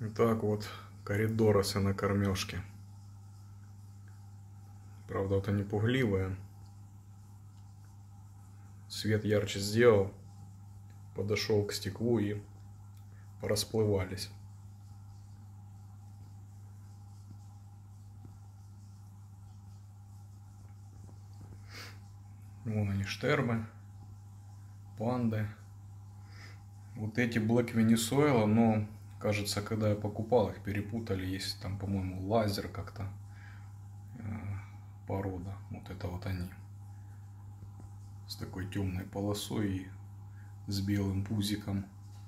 Итак, вот коридоросы на кормежке. Правда, вот они пугливые. Свет ярче сделал, подошел к стеклу и порасплывались. Вон они, штермы, панды. Вот эти Black Venezuela, но, кажется, когда я покупал их, перепутали. Есть там, по-моему, лазер как-то порода. Вот это вот они. С такой темной полосой и с белым пузиком.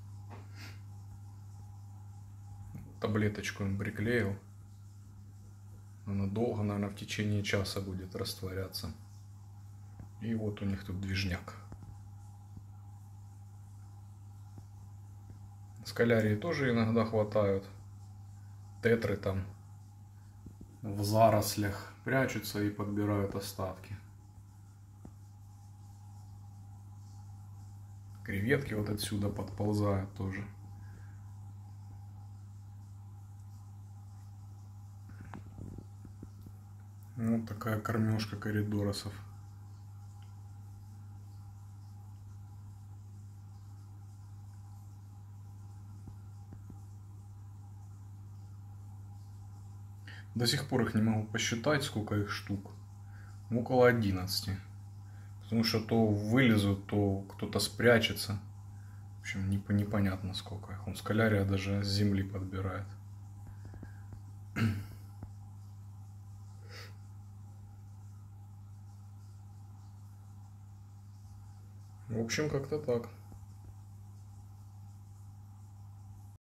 Таблеточку им приклеил. Она долго, наверное, в течение часа будет растворяться. И вот у них тут движняк. Скалярии тоже иногда хватают. Тетры там в зарослях прячутся и подбирают остатки. Креветки вот отсюда подползают тоже. Вот такая кормежка коридоросов. До сих пор их не могу посчитать, сколько их штук. Около 11. Потому что то вылезут, то кто-то спрячется. В общем, непонятно сколько их. Он скалярия даже с земли подбирает. В общем, как-то так.